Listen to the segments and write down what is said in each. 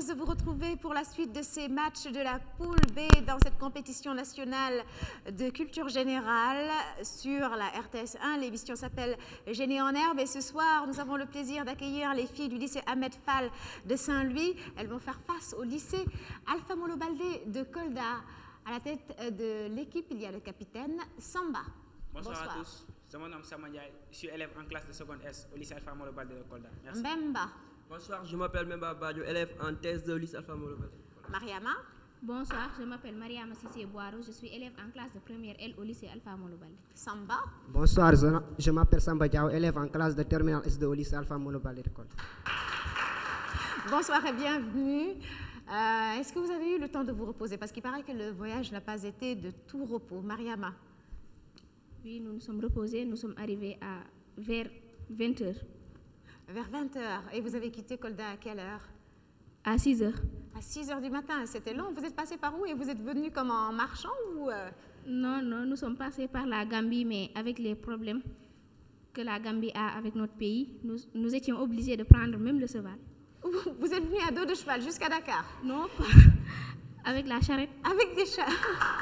heureuse de vous retrouver pour la suite de ces matchs de la poule B dans cette compétition nationale de culture générale sur la RTS 1. L'émission s'appelle Génie en herbe et ce soir, nous avons le plaisir d'accueillir les filles du lycée Ahmed Fall de Saint-Louis. Elles vont faire face au lycée Alpha Molo Baldé de Kolda. À la tête de l'équipe, il y a le capitaine Samba. Bonsoir à tous. Mon nom est Sama Ndiaye. Je suis élève en classe de seconde S au lycée Alpha Molo Baldé de Kolda. Merci. Mbemba. Bonsoir, je m'appelle Memba Badio, élève en thèse de lycée Alpha Molo Baldé. Mariama. Bonsoir, je m'appelle Mariama Sissé Boiro, je suis élève en classe de première L au lycée Alpha Molo Baldé. Samba. Bonsoir, je m'appelle Samba Diao, élève en classe de terminale S2 au lycée Alpha Molo Baldé de Kolda. Bonsoir et bienvenue. Est-ce que vous avez eu le temps de vous reposer? Parce qu'il paraît que le voyage n'a pas été de tout repos. Mariama. Oui, nous nous sommes reposés, nous sommes arrivés vers 20h. Vers 20h. Et vous avez quitté Kolda à quelle heure? À 6h. À 6h du matin. C'était long. Vous êtes passé par où? Et vous êtes venu comme en marchant ou Non, nous sommes passés par la Gambie, mais avec les problèmes que la Gambie a avec notre pays, nous étions obligés de prendre même le cheval. Vous êtes venu à dos de cheval jusqu'à Dakar? Non, pas avec la charrette. Avec des chats.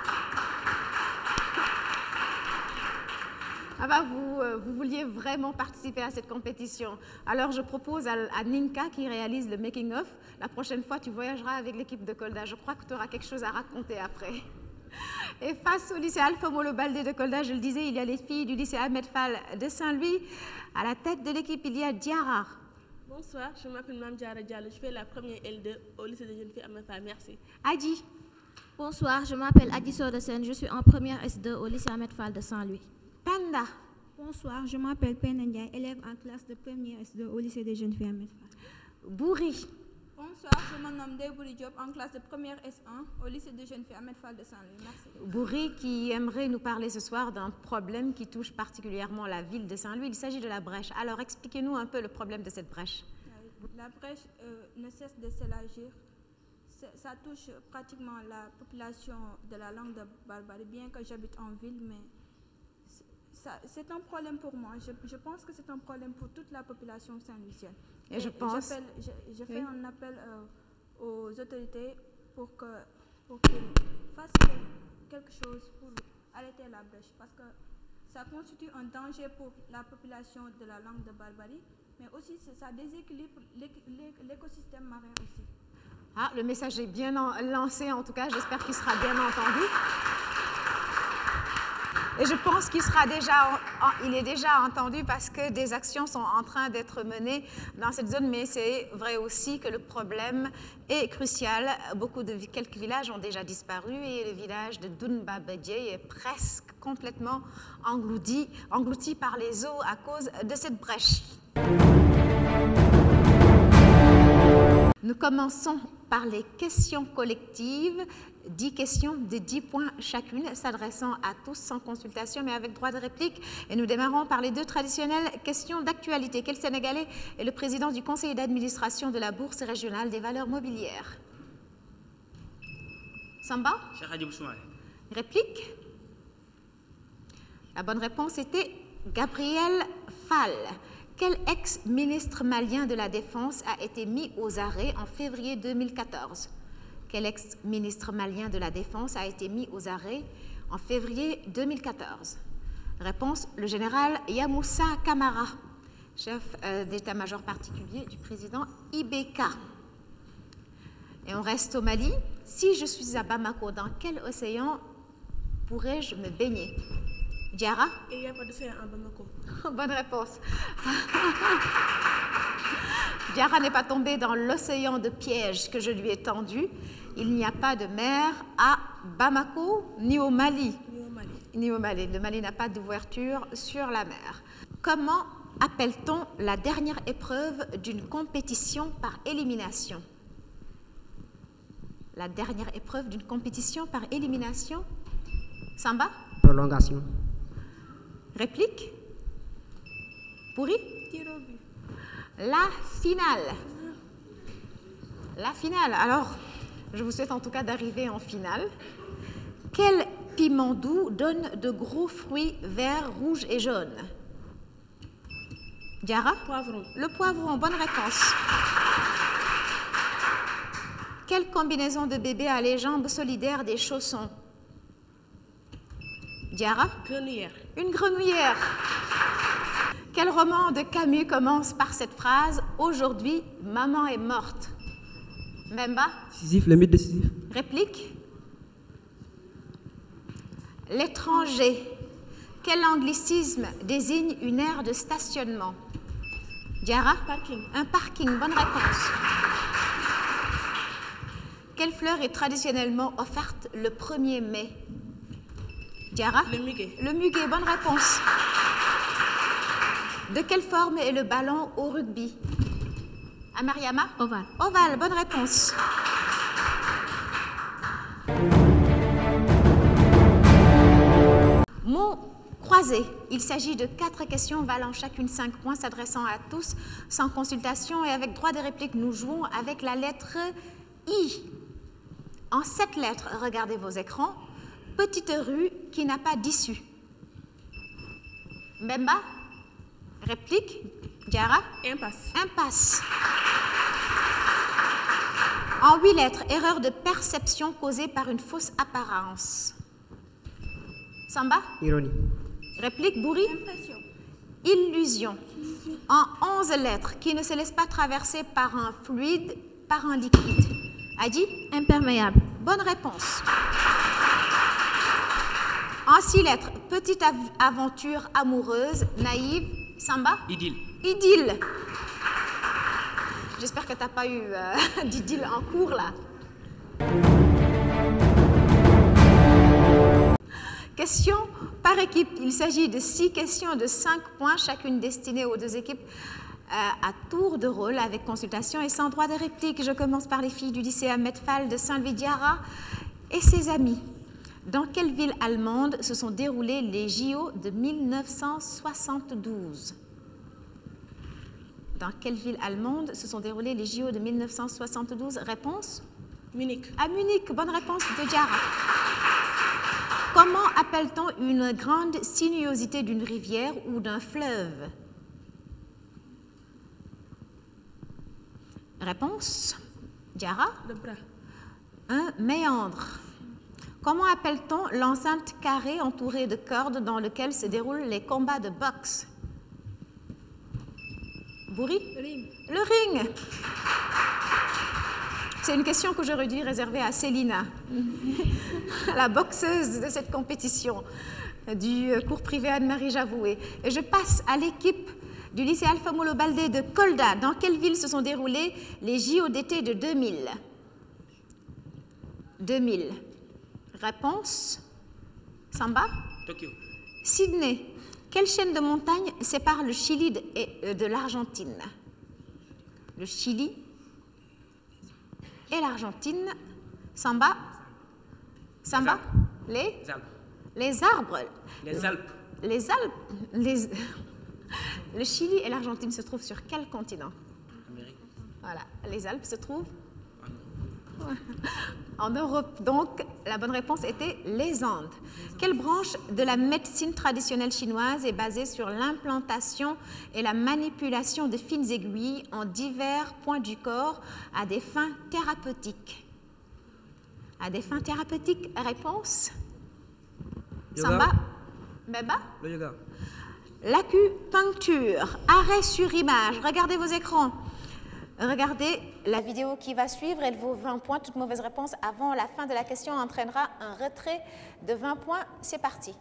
Ah bah vous vouliez vraiment participer à cette compétition. Alors je propose à Ninka qui réalise le making-of. La prochaine fois, tu voyageras avec l'équipe de Kolda. Je crois que tu auras quelque chose à raconter après. Et face au lycée Alpha Molo Baldé de Kolda, je le disais, il y a les filles du lycée Ahmed Fall de Saint-Louis. À la tête de l'équipe, il y a Diara. Bonsoir, je m'appelle Mme Diara Diallo. Je fais la première L2 au lycée de jeunes filles Ahmed Fall. Merci. Adi. Bonsoir, je m'appelle Adi Sordesen. Je suis en première S2 au lycée Ahmed Fall de Saint-Louis. Panda. Bonsoir, je m'appelle Penda Ndiaye, élève en classe de première S2 au lycée des jeunes filles Ahmed Fall. Bouri. Bonsoir, je me nomme Debouri Diop, en classe de première S1 au lycée des jeunes filles Ahmed Fall de Saint-Louis. Merci. Bouri qui aimerait nous parler ce soir d'un problème qui touche particulièrement la ville de Saint-Louis. Il s'agit de la brèche. Alors expliquez-nous un peu le problème de cette brèche. La brèche ne cesse de s'élargir. Ça touche pratiquement la population de la langue de Barbarie, bien que j'habite en ville, mais c'est un problème pour moi. Je pense que c'est un problème pour toute la population saint-louisienne. Et je pense... Je fais un appel aux autorités pour qu'ils fassent quelque chose pour arrêter la brèche, parce que ça constitue un danger pour la population de la langue de Barbarie, mais aussi ça déséquilibre l'écosystème marin aussi. Ah, le message est bien lancé en tout cas, j'espère qu'il sera bien entendu. Et je pense qu'il est déjà entendu parce que des actions sont en train d'être menées dans cette zone, mais c'est vrai aussi que le problème est crucial. Quelques villages ont déjà disparu et le village de Dunba Bedje est presque complètement englouti par les eaux à cause de cette brèche. Nous commençons par les questions collectives, 10 questions de 10 points chacune, s'adressant à tous sans consultation, mais avec droit de réplique. Et nous démarrons par les deux traditionnelles questions d'actualité. Quel Sénégalais est le président du conseil d'administration de la Bourse régionale des valeurs mobilières? Samba? Réplique? La bonne réponse était Gabriel Fall. Quel ex-ministre malien de la Défense a été mis aux arrêts en février 2014? Quel ex-ministre malien de la Défense a été mis aux arrêts en février 2014? Réponse, le général Yamoussa Kamara, chef d'état-major particulier du président Ibeka. Et on reste au Mali. Si je suis à Bamako, dans quel océan pourrais-je me baigner? Diara? Il n'y a pas d'océan à Bamako. Bonne réponse. Diara n'est pas tombée dans l'océan de piège que je lui ai tendu. Il n'y a pas de mer à Bamako ni au Mali. Ni au Mali. Le Mali n'a pas d'ouverture sur la mer. Comment appelle-t-on la dernière épreuve d'une compétition par élimination? La dernière épreuve d'une compétition par élimination? Samba? Prolongation. Réplique? Pourri? Tir au but. La finale. La finale. Alors, je vous souhaite en tout cas d'arriver en finale. Quel piment doux donne de gros fruits verts, rouges et jaunes? Diara? Poivron. Le poivron, bonne réponse. quelle combinaison de bébé a les jambes solidaires des chaussons? Diara? Grenouillère. Une grenouillère. Quel roman de Camus commence par cette phrase « Aujourd'hui, maman est morte » Mbemba? Sisyphe, le mythe de Sisyphe. Réplique? L'étranger. Quel anglicisme désigne une aire de stationnement? Diara? Parking. Un parking, bonne réponse. Quelle fleur est traditionnellement offerte le 1er mai? Diara? Le muguet. Le muguet, bonne réponse. De quelle forme est le ballon au rugby? Amariama? Ovale. Ovale, bonne réponse. Mots croisés. Il s'agit de 4 questions valant chacune 5 points, s'adressant à tous, sans consultation et avec droit de réplique. Nous jouons avec la lettre I. En 7 lettres, regardez vos écrans. Petite rue qui n'a pas d'issue. Mbemba? Réplique? Diara? Impasse. Impasse. En 8 lettres, erreur de perception causée par une fausse apparence. Samba? Ironie. Réplique? Bouri? Impression. Illusion. En 11 lettres, qui ne se laisse pas traverser par un fluide, par un liquide. Adi? Imperméable. Bonne réponse. En 6 lettres, petite aventure amoureuse, naïve. Samba? Idylle. Idylle. J'espère que tu n'as pas eu d'idylle en cours là. Question par équipe. Il s'agit de 6 questions de 5 points, chacune destinée aux 2 équipes à tour de rôle avec consultation et sans droit de réplique. Je commence par les filles du lycée Ahmed Fall de Saint-Louis-Diara et ses amis. Dans quelle ville allemande se sont déroulés les JO de 1972? Dans quelle ville allemande se sont déroulés les JO de 1972? Réponse? Munich. À Munich, bonne réponse de Diara. Comment appelle-t-on une grande sinuosité d'une rivière ou d'un fleuve? Réponse? Diara? Le bras. Un méandre. Comment appelle-t-on l'enceinte carrée entourée de cordes dans lequel se déroulent les combats de boxe? Bouri? Ring. Le ring. C'est une question que j'aurais dû réserver à Célina, la boxeuse de cette compétition du cours privé Anne-Marie Javoué. Et je passe à l'équipe du lycée Alpha Molo Baldé de Kolda. Dans quelle ville se sont déroulés les JO d'été de 2000? 2000. Réponse? Samba? Tokyo. Sydney. Quelle chaîne de montagnes sépare le Chili de l'Argentine? Le Chili et l'Argentine. Samba? Samba? Les Alpes. Les arbres. Les Alpes. Les Alpes. Le Chili et l'Argentine se trouvent sur quel continent? Amérique. Voilà, les Alpes se trouvent en Europe. Donc, la bonne réponse était les Andes. Quelle branche de la médecine traditionnelle chinoise est basée sur l'implantation et la manipulation de fines aiguilles en divers points du corps à des fins thérapeutiques? À des fins thérapeutiques, réponse? Yoga. Samba? Beba? Le yoga. L'acupuncture. Arrêt sur image. Regardez vos écrans. Regardez la vidéo qui va suivre. Elle vaut 20 points. Toute mauvaise réponse avant la fin de la question entraînera un retrait de 20 points. C'est parti.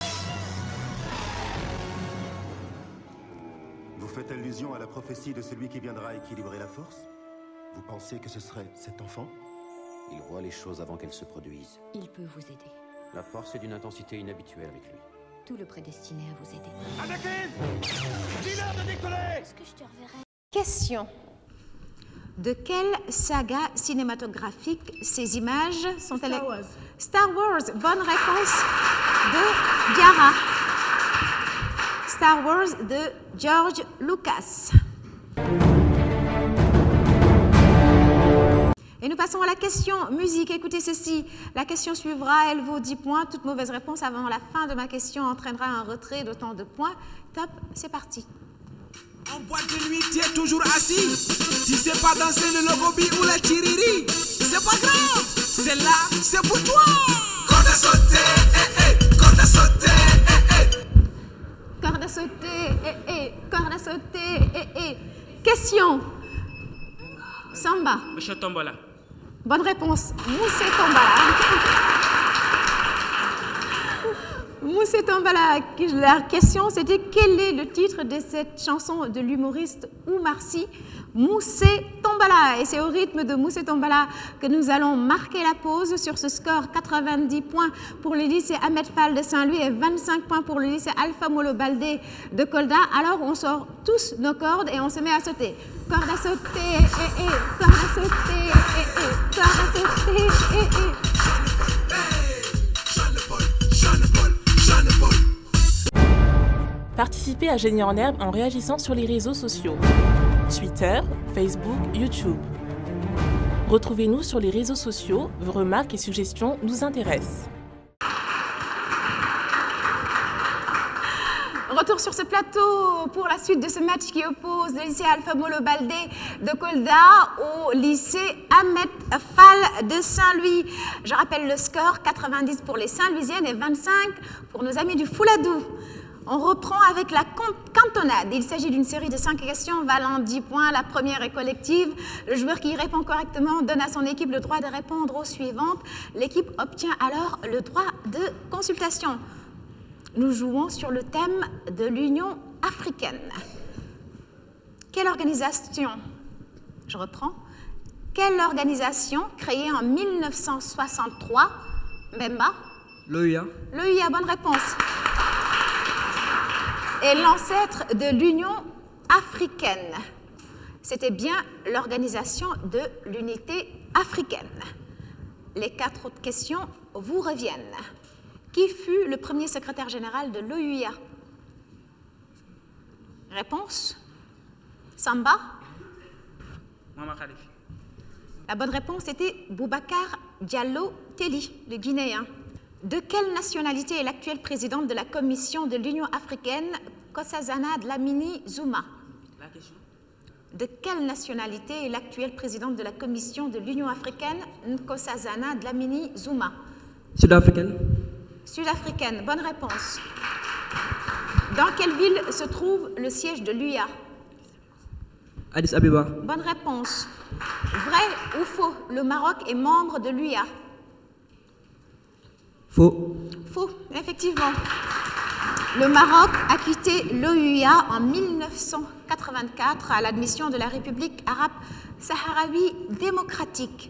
Vous faites allusion à la prophétie de celui qui viendra équilibrer la force? Vous pensez que ce serait cet enfant? Il voit les choses avant qu'elles se produisent. Il peut vous aider. La force est d'une intensité inhabituelle avec lui. Tout le prédestiné à vous aider. Anakin! Dis-leur de décoller! Est-ce que je te reverrai? Question. De quelle saga cinématographique ces images sont-elles? Star Wars. Star Wars. Bonne réponse de Diara. Star Wars de George Lucas. Et nous passons à la question musique. Écoutez ceci. La question suivra, elle vaut 10 points. Toute mauvaise réponse avant la fin de ma question entraînera un retrait d'autant de points. Top, c'est parti. En boîte de nuit, tu es toujours assis. Tu sais pas danser le logobi ou la tiriri. c'est pas grave. Celle-là, c'est pour toi. Corde à sauter, corde à sauter, Corde à sauter, corde à sauter, Question. Samba. Monsieur Tombola. Bonne réponse. Moussé Tombala. Moussé Tombala. La question, c'était quel est le titre de cette chanson de l'humoriste Oumar Sy, Moussé Tombala. Et c'est au rythme de Moussé Tombala que nous allons marquer la pause sur ce score. 90 points pour le lycée Ahmed Fall de Saint-Louis et 25 points pour le lycée Alpha Molo Baldé de Kolda. Alors on sort tous nos cordes et on se met à sauter. Corde à sauter, corde à sauter, corde à sauter, Participez à Génie en herbe en réagissant sur les réseaux sociaux. Twitter, Facebook, YouTube. Retrouvez-nous sur les réseaux sociaux, vos remarques et suggestions nous intéressent. Retour sur ce plateau pour la suite de ce match qui oppose le lycée Alpha Molo Baldé de Kolda au lycée Ahmed Fall de Saint-Louis. Je rappelle le score, 90 pour les Saint-Louisiennes et 25 pour nos amis du Fouladou. On reprend avec la cantonade. Il s'agit d'une série de 5 questions valant 10 points. La première est collective. Le joueur qui y répond correctement donne à son équipe le droit de répondre aux suivantes. L'équipe obtient alors le droit de consultation. Nous jouons sur le thème de l'Union africaine. Quelle organisation? Je reprends. Quelle organisation créée en 1963? Mbemba? L'OUA. L'OUA, bonne réponse. Et l'ancêtre de l'Union africaine. C'était bien l'Organisation de l'Unité africaine. Les 4 autres questions vous reviennent. Qui fut le premier secrétaire général de l'OUA? Réponse? Samba? Mohamed Khalif. La bonne réponse était Boubacar Diallo Telli, le Guinéen. De quelle nationalité est l'actuelle présidente de la Commission de l'Union africaine, Nkosazana Dlamini Zuma? La question? De quelle nationalité est l'actuelle présidente de la Commission de l'Union africaine, Nkosazana Dlamini Zuma? Sud-africaine. Sud-africaine, bonne réponse. Dans quelle ville se trouve le siège de l'UA? Addis Abeba. Bonne réponse. Vrai ou faux, le Maroc est membre de l'UA? Faux. Faux, effectivement. Le Maroc a quitté l'OUA en 1984 à l'admission de la République arabe sahraoui démocratique.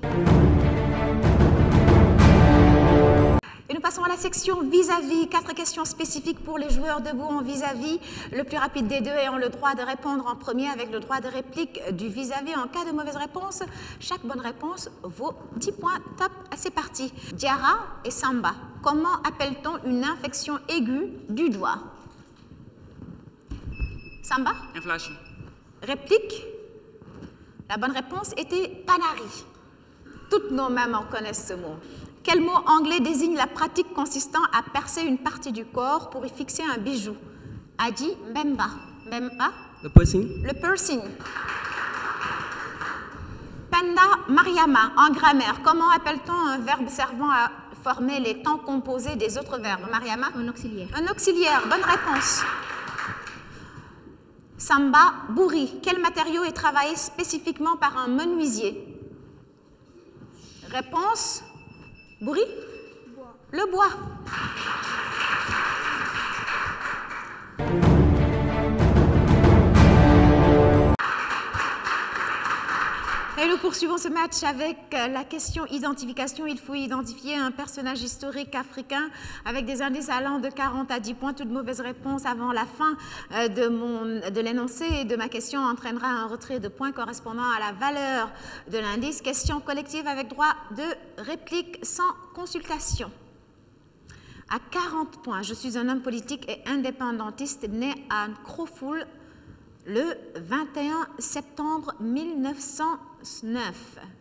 Et nous passons à la section vis-à-vis. 4 questions spécifiques pour les joueurs debout en vis-à-vis. Le plus rapide des deux ayant le droit de répondre en premier avec le droit de réplique du vis-à-vis. En cas de mauvaise réponse, chaque bonne réponse vaut 10 points. Top, c'est parti. Diarra et Samba. Comment appelle-t-on une infection aiguë du doigt? Samba? Inflation. Réplique? La bonne réponse était panari. Toutes nos mamans connaissent ce mot. Quel mot anglais désigne la pratique consistant à percer une partie du corps pour y fixer un bijou? Adi Mbemba. Mbemba? Le piercing. Le piercing. Penda Mariama, en grammaire, comment appelle-t-on un verbe servant à former les temps composés des autres verbes? Mariama? Un auxiliaire. Un auxiliaire, bonne réponse. Samba Bouri, quel matériau est travaillé spécifiquement par un menuisier? Réponse? Bouri? Bois. Le bois. Et nous poursuivons ce match avec la question identification. Il faut identifier un personnage historique africain avec des indices allant de 40 à 10 points. Toute mauvaise réponse avant la fin de l'énoncé et de ma question entraînera un retrait de points correspondant à la valeur de l'indice. Question collective avec droit de réplique sans consultation. À 40 points, je suis un homme politique et indépendantiste né à Krofoul le 21 septembre 1909.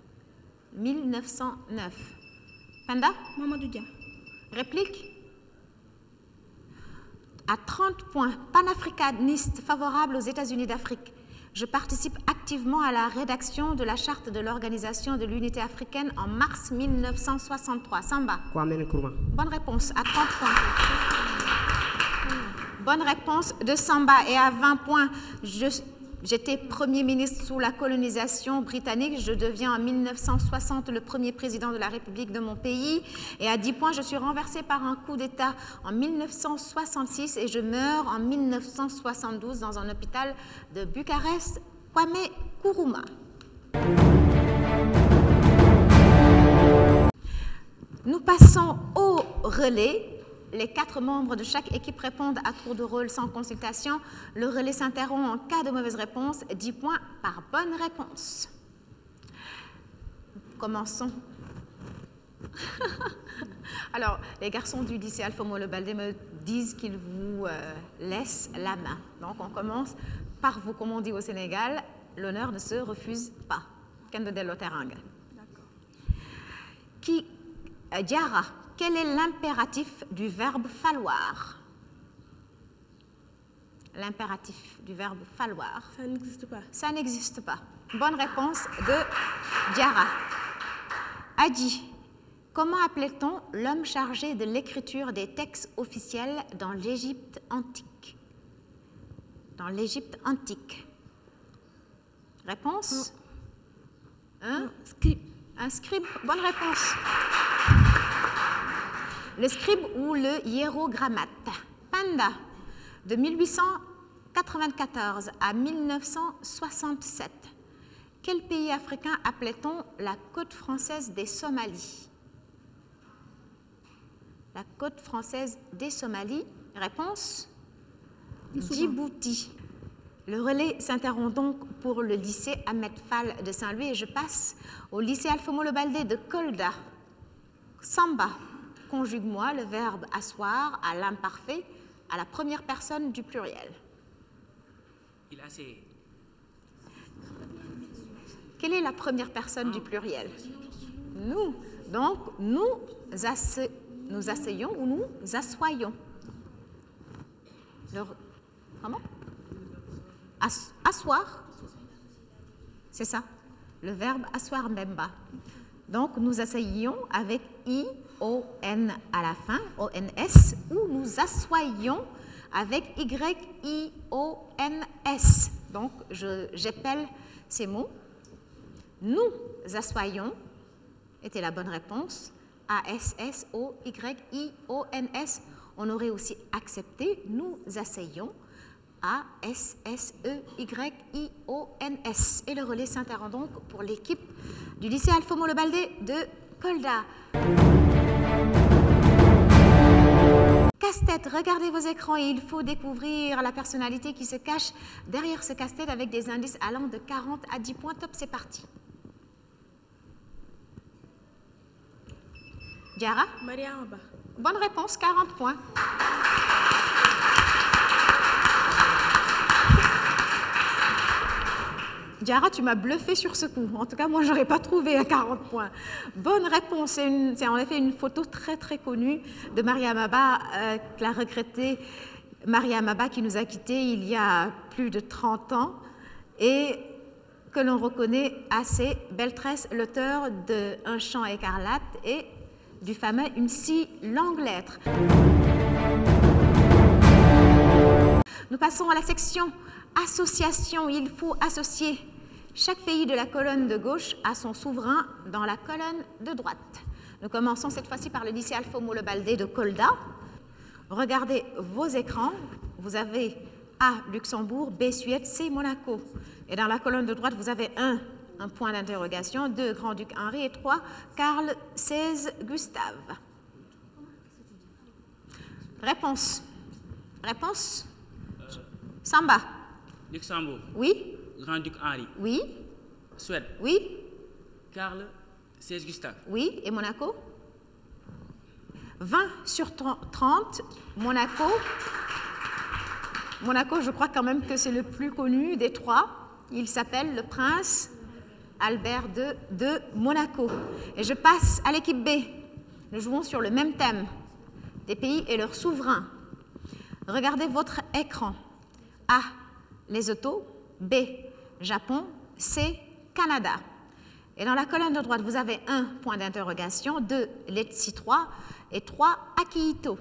1909. Panda? Mamadou Dia. Réplique? À 30 points, panafricaniste favorable aux États-Unis d'Afrique. Je participe activement à la rédaction de la charte de l'Organisation de l'Unité africaine en mars 1963. Samba. Kwame Nkrumah. Bonne réponse, à 30 points. Bonne réponse de Samba. Et à 20 points, j'étais Premier ministre sous la colonisation britannique. Je deviens en 1960 le premier président de la République de mon pays. Et à 10 points, je suis renversé par un coup d'État en 1966 et je meurs en 1972 dans un hôpital de Bucarest. Kwame Nkrumah. Nous passons au relais. Les 4 membres de chaque équipe répondent à tour de rôle sans consultation. Le relais s'interrompt en cas de mauvaise réponse. 10 points par bonne réponse. Commençons. Alors, les garçons du lycée Alpha Molo Baldé me disent qu'ils vous laissent la main. Donc, on commence par vous, comme on dit au Sénégal, l'honneur ne se refuse pas. Ken de Dello Teranga. Qui Diara. Quel est l'impératif du verbe falloir? L'impératif du verbe falloir. Ça n'existe pas. Ça n'existe pas. Bonne réponse de Diara. Adi, comment appelait-on l'homme chargé de l'écriture des textes officiels dans l'Égypte antique? Dans l'Égypte antique. Réponse? Un scribe. Un scribe. Bonne réponse. Le scribe ou le hiérogrammate. Panda, de 1894 à 1967. Quel pays africain appelait-on la côte française des Somalies? La côte française des Somalies. Réponse? Djibouti. Le relais s'interrompt donc pour le lycée Ahmed Fall de Saint-Louis et je passe au lycée Alpha Molo Baldé de Kolda. Samba. Conjugue-moi le verbe asseoir à l'imparfait à la première personne du pluriel. Il a ses... Quelle est la première personne du pluriel? Nous. Donc, nous asseyons ou nous assoyons. Comment? Asseoir. C'est ça. Le verbe asseoir mbemba. Donc, nous asseyons avec I-O-N à la fin, O-N-S, ou nous assoyons avec Y-I-O-N-S. Donc, j'appelle ces mots. Nous assoyons était la bonne réponse. A-S-S-O-Y-I-O-N-S. On aurait aussi accepté nous asseyons. A-S-S-E-Y-I-O-N-S. Et le relais s'interrompt donc pour l'équipe du lycée Alpha Molo Baldé de Kolda. Casse-tête, regardez vos écrans et il faut découvrir la personnalité qui se cache derrière ce casse-tête avec des indices allant de 40 à 10 points. Top, c'est parti. Diara? Mariama Ba. Bonne réponse, 40 points. Diara, tu m'as bluffé sur ce coup. En tout cas, moi, je n'aurais pas trouvé à 40 points. Bonne réponse. C'est en effet une photo très, très connue de Mariama Ba, la regrettée Mariama Ba qui nous a quittés il y a plus de 30 ans et que l'on reconnaît à ses belles tresses, l'auteur de Un chant écarlate et du fameux Une si longue lettre. Nous passons à la section association. Il faut associer chaque pays de la colonne de gauche à son souverain dans la colonne de droite. Nous commençons cette fois-ci par le lycée Alpha Molo Baldé de Kolda. Regardez vos écrans. Vous avez A, Luxembourg, B, Suède, C, Monaco. Et dans la colonne de droite, vous avez un point d'interrogation, 2, Grand-Duc Henri et 3, Karl XVI Gustave. Réponse. Réponse. Samba. Luxembourg. Oui. Grand-Duc Henri. Oui. Suède. Oui. Karl XVI Gustave. Oui. Et Monaco? 20 sur 30. Monaco. Monaco, je crois quand même que c'est le plus connu des trois. Il s'appelle le prince Albert II de Monaco. Et je passe à l'équipe B. Nous jouons sur le même thème, des pays et leurs souverains. Regardez votre écran. A, Lesotho. B, Japon, C, Canada. Et dans la colonne de droite, vous avez 1 point d'interrogation, 2, Letzi 3 et 3, Akihito.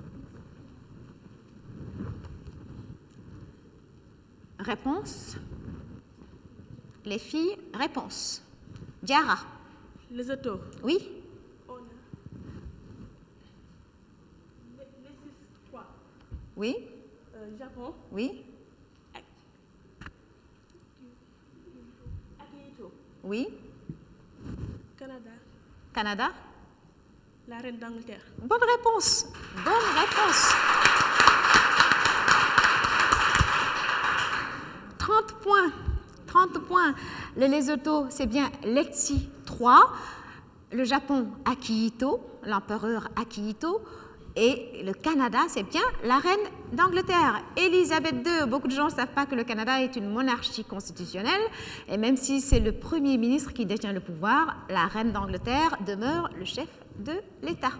Réponse. Les filles, réponse. Diarra. Lesotho. Oui. Oui. Japon. Oui. Akihito. Oui. Canada. Canada. La reine d'Angleterre. Bonne réponse. Bonne réponse. 30 points. 30 points. Le Lesotho, c'est bien Letzi 3. Le Japon, Akihito, l'empereur Akihito. Et le Canada, c'est bien la reine d'Angleterre, Élisabeth II. Beaucoup de gens ne savent pas que le Canada est une monarchie constitutionnelle. Et même si c'est le Premier ministre qui détient le pouvoir, la reine d'Angleterre demeure le chef de l'État.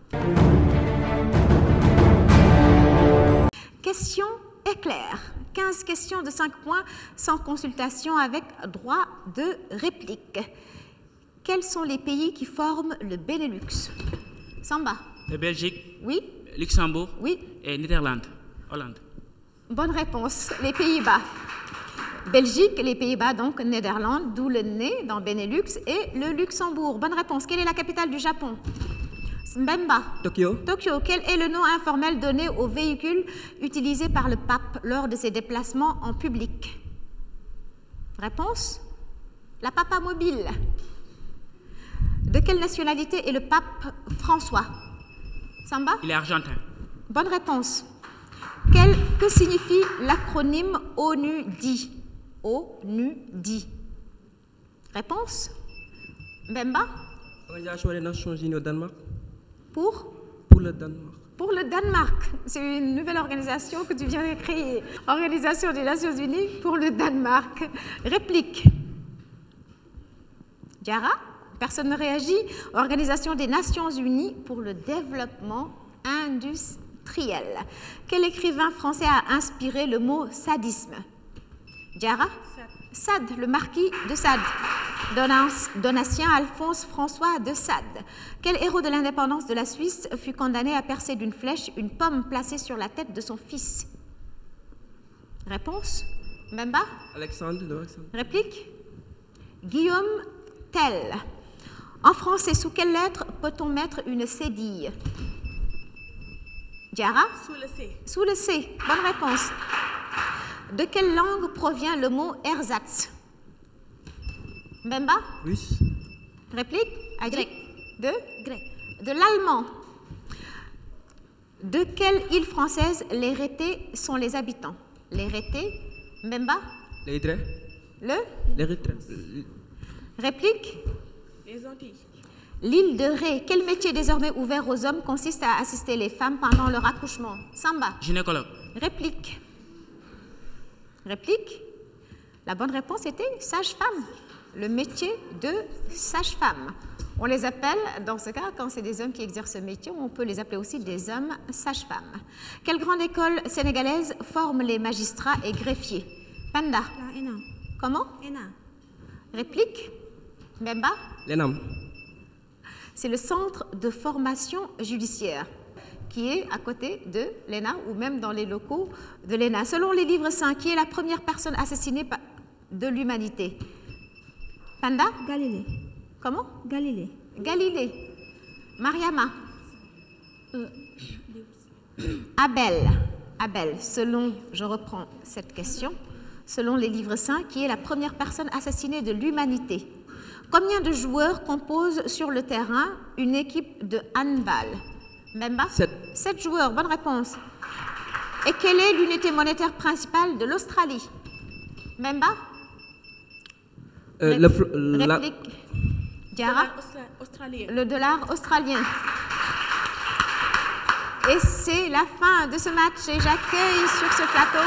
Question éclair. 15 questions de 5 points sans consultation avec droit de réplique. Quels sont les pays qui forment le Benelux? Samba. Belgique. Oui. Luxembourg. Oui. Et Néerlande. Hollande. Bonne réponse. Les Pays-Bas. Belgique, les Pays-Bas, donc Néderlande, d'où le nez dans Benelux, et le Luxembourg. Bonne réponse. Quelle est la capitale du Japon? Mbemba. Tokyo. Tokyo. Quel est le nom informel donné au véhicule utilisé par le pape lors de ses déplacements en public? Réponse? La papa mobile. De quelle nationalité est le pape François? Samba? Il est argentin. Bonne réponse. Que signifie l'acronyme ONU-DI? ONU-DI. Réponse? Mbemba? Organisation des Nations Unies au Danemark. Pour? Pour le Danemark. Pour le Danemark. C'est une nouvelle organisation que tu viens de créer. Organisation des Nations Unies pour le Danemark. Réplique. Diarra? Personne ne réagit. Organisation des Nations Unies pour le développement industriel. Quel écrivain français a inspiré le mot sadisme? Diarra? Sade, le marquis de Sade. Donatien Alphonse François de Sade. Quel héros de l'indépendance de la Suisse fut condamné à percer d'une flèche une pomme placée sur la tête de son fils? Réponse? Mbemba? Alexandre. Réplique? Guillaume Tell. En français, sous quelle lettre peut-on mettre une cédille? Diarra? Sous le C. Sous le C. Bonne réponse. De quelle langue provient le mot ersatz? Mbemba? Russe. Réplique? Grec. De? Grec. De l'allemand. De quelle île française les Rétés sont les habitants? Les Rétés? Mbemba? L'Érythrée. L'Érythrée. Réplique? Les Antilles. L'île de Ré. Quel métier désormais ouvert aux hommes consiste à assister les femmes pendant leur accouchement? Samba? Gynécologue. Réplique? Réplique? La bonne réponse était sage-femme. Le métier de sage-femme. On les appelle, dans ce cas, quand c'est des hommes qui exercent ce métier, on peut les appeler aussi des hommes sages-femmes. Quelle grande école sénégalaise forme les magistrats et greffiers? Panda? La ENA. Comment? ENA. Réplique? Mbemba? L'ENAM. C'est le centre de formation judiciaire qui est à côté de l'ENA ou même dans les locaux de l'ENA. Selon les livres saints, qui est la première personne assassinée de l'humanité? Panda? Galilée. Comment? Galilée. Galilée. Mariama? Abel. Abel. Selon, je reprends cette question, selon les livres saints, qui est la première personne assassinée de l'humanité? Combien de joueurs composent sur le terrain une équipe de handball? Mbemba? 7 joueurs, bonne réponse. Et quelle est l'unité monétaire principale de l'Australie? Mbemba? Réplique. Diarra? Le dollar australien. Et c'est la fin de ce match et j'accueille sur ce plateau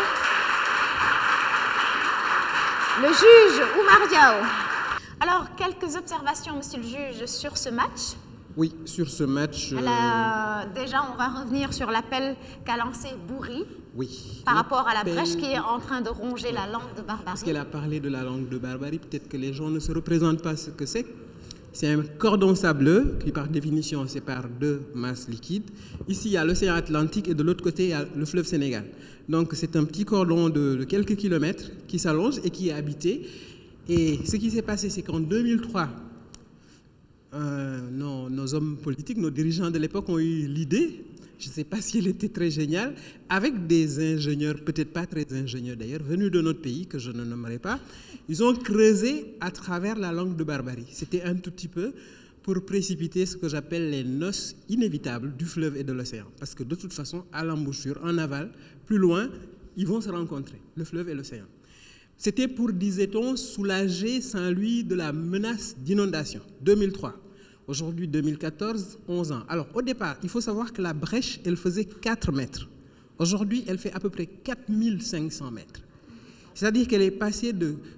le juge Oumar Diao. Alors, quelques observations, monsieur le juge, sur ce match? Oui, sur ce match... Déjà, on va revenir sur l'appel qu'a lancé Bourri par rapport à la brèche qui est en train de ronger la langue de barbarie. Parce qu'elle a parlé de la langue de barbarie, peut-être que les gens ne se représentent pas ce que c'est. C'est un cordon sableux qui, par définition, sépare deux masses liquides. Ici, il y a l'océan Atlantique et de l'autre côté, il y a le fleuve Sénégal. Donc, c'est un petit cordon de quelques kilomètres qui s'allonge et qui est habité. Et ce qui s'est passé, c'est qu'en 2003, nos hommes politiques, nos dirigeants de l'époque ont eu l'idée, je ne sais pas si elle était très géniale, avec des ingénieurs, peut-être pas très ingénieurs d'ailleurs, venus de notre pays, que je ne nommerai pas, ils ont creusé à travers la langue de barbarie. C'était un tout petit peu pour précipiter ce que j'appelle les noces inévitables du fleuve et de l'océan. Parce que de toute façon, à l'embouchure, en aval, plus loin, ils vont se rencontrer, le fleuve et l'océan. C'était pour, disait-on, soulager Saint-Louis de la menace d'inondation. 2003. Aujourd'hui, 2014, 11 ans. Alors, au départ, il faut savoir que la brèche, elle faisait 4 mètres. Aujourd'hui, elle fait à peu près 4500 mètres. C'est-à-dire qu'elle est passée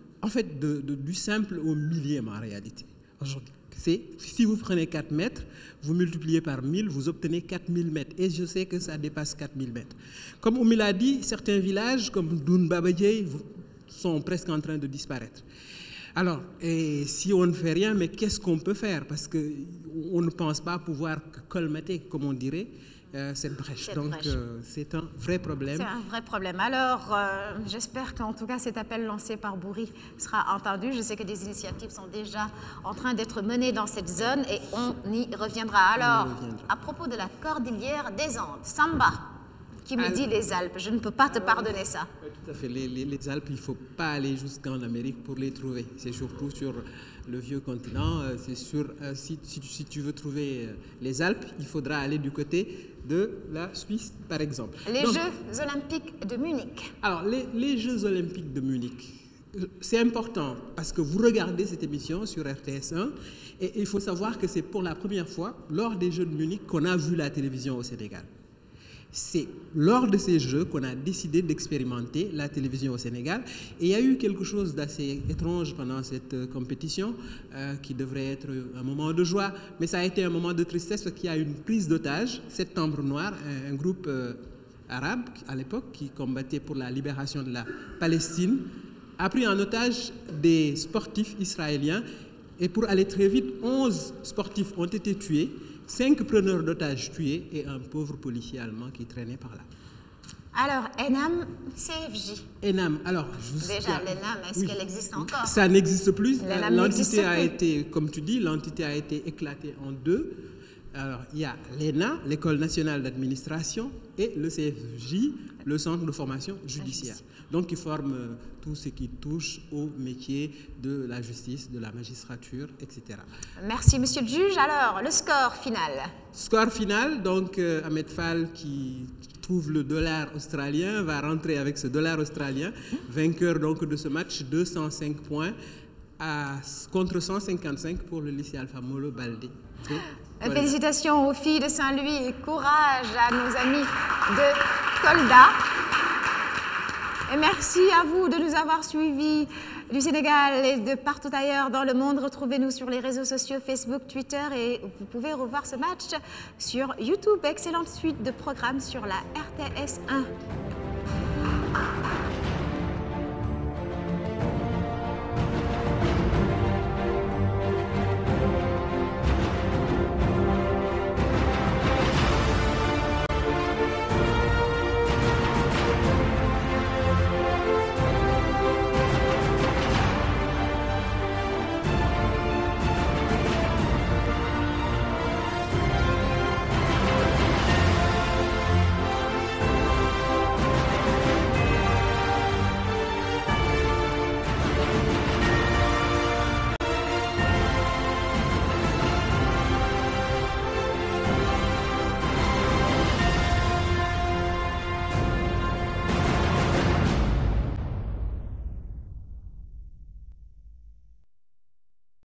du simple au millième en réalité. Aujourd'hui, si vous prenez 4 mètres, vous multipliez par 1000, vous obtenez 4000 mètres. Et je sais que ça dépasse 4000 mètres. Comme Oumi l'a dit, certains villages, comme Doun Babadjei, sont presque en train de disparaître. Alors, si on ne fait rien, mais qu'est-ce qu'on peut faire? Parce qu'on ne pense pas pouvoir colmater, comme on dirait, cette brèche. Donc, c'est un vrai problème. C'est un vrai problème. Alors, j'espère qu'en tout cas, cet appel lancé par Bourri sera entendu. Je sais que des initiatives sont déjà en train d'être menées dans cette zone et on y reviendra. Alors, à propos de la cordillère des Andes, Samba, qui me dit les Alpes, je ne peux pas te pardonner ça. Tout à fait. Les Alpes, il ne faut pas aller jusqu'en Amérique pour les trouver. C'est surtout sur le vieux continent. C'est sûr, si tu veux trouver les Alpes, il faudra aller du côté de la Suisse, par exemple. Les Jeux Olympiques de Munich. Alors, les Jeux Olympiques de Munich, c'est important parce que vous regardez cette émission sur RTS1 et il faut savoir que c'est pour la première fois, lors des Jeux de Munich, qu'on a vu la télévision au Sénégal. C'est lors de ces Jeux qu'on a décidé d'expérimenter la télévision au Sénégal. Et il y a eu quelque chose d'assez étrange pendant cette compétition qui devrait être un moment de joie. Mais ça a été un moment de tristesse parce qu'il y a eu une prise d'otage. Septembre Noir, un groupe arabe à l'époque qui combattait pour la libération de la Palestine, a pris en otage des sportifs israéliens. Et pour aller très vite, 11 sportifs ont été tués. 5 preneurs d'otages tués et un pauvre policier allemand qui traînait par là. Alors, ENAM, CFJ. ENAM, alors... Déjà, l'ENAM, est-ce qu'elle existe encore? Ça n'existe plus. L'entité a été, comme tu dis, l'entité a été éclatée en deux. Alors, il y a l'ENA, l'École nationale d'administration, et le CFJ, le Centre de formation judiciaire. Donc, ils forment tout ce qui touche au métier de la justice, de la magistrature, etc. Merci, monsieur le juge. Alors, le score final. Score final, donc Ahmed Fall qui trouve le dollar australien va rentrer avec ce dollar australien, vainqueur donc de ce match, 205 points contre 155 pour le lycée Alpha Molo Baldé. Voilà. Félicitations aux filles de Saint-Louis et courage à nos amis de Kolda. Et merci à vous de nous avoir suivis du Sénégal et de partout ailleurs dans le monde. Retrouvez-nous sur les réseaux sociaux Facebook, Twitter et vous pouvez revoir ce match sur YouTube. Excellente suite de programmes sur la RTS 1.